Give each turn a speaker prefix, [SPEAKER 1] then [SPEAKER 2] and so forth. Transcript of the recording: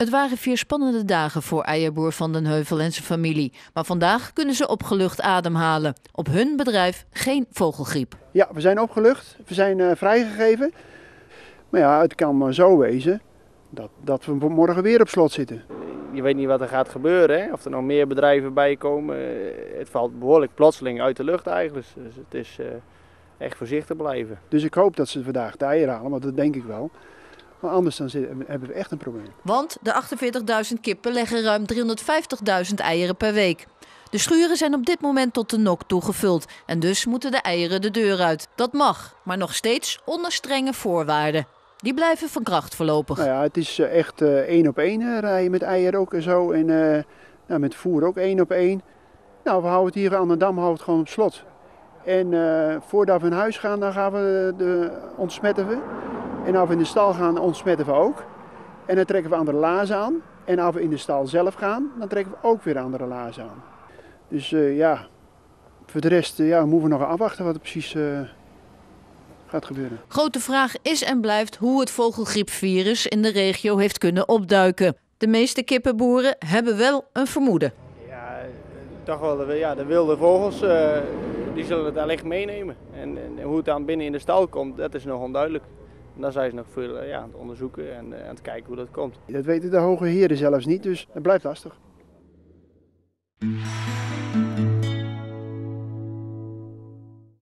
[SPEAKER 1] Het waren 4 spannende dagen voor eierboer Van den Heuvel en zijn familie. Maar vandaag kunnen ze opgelucht ademhalen. Op hun bedrijf geen vogelgriep.
[SPEAKER 2] Ja, we zijn opgelucht. We zijn vrijgegeven. Maar ja, het kan maar zo wezen dat we morgen weer op slot zitten.
[SPEAKER 3] Je weet niet wat er gaat gebeuren, hè? Of er nog meer bedrijven bij komen. Het valt behoorlijk plotseling uit de lucht eigenlijk. Dus het is echt voorzichtig blijven.
[SPEAKER 2] Dus ik hoop dat ze vandaag de eieren halen, want dat denk ik wel. Maar anders dan hebben we echt een probleem.
[SPEAKER 1] Want de 48.000 kippen leggen ruim 350.000 eieren per week. De schuren zijn op dit moment tot de nok toegevuld. En dus moeten de eieren de deur uit. Dat mag, maar nog steeds onder strenge voorwaarden. Die blijven van kracht voorlopig.
[SPEAKER 2] Nou ja, het is echt 1 op 1 rijden met eieren ook en zo. En met voer ook 1 op 1. Nou, we houden het hier aan de Dam gewoon op slot. En voordat we naar huis gaan, dan gaan we ontsmetten we. En als we in de stal gaan, ontsmetten we ook. En dan trekken we andere laarzen aan. En als we in de stal zelf gaan, dan trekken we ook weer andere laarzen aan. Dus ja, voor de rest moeten we nog afwachten wat er precies gaat gebeuren.
[SPEAKER 1] Grote vraag is en blijft hoe het vogelgriepvirus in de regio heeft kunnen opduiken. De meeste kippenboeren hebben wel een vermoeden.
[SPEAKER 3] Ja, toch wel de wilde vogels, die zullen het wellicht meenemen. En hoe het dan binnen in de stal komt, dat is nog onduidelijk. En daar zijn ze nog veel aan het onderzoeken en aan het kijken hoe dat komt.
[SPEAKER 2] Dat weten de hoge heren zelfs niet, dus het blijft lastig.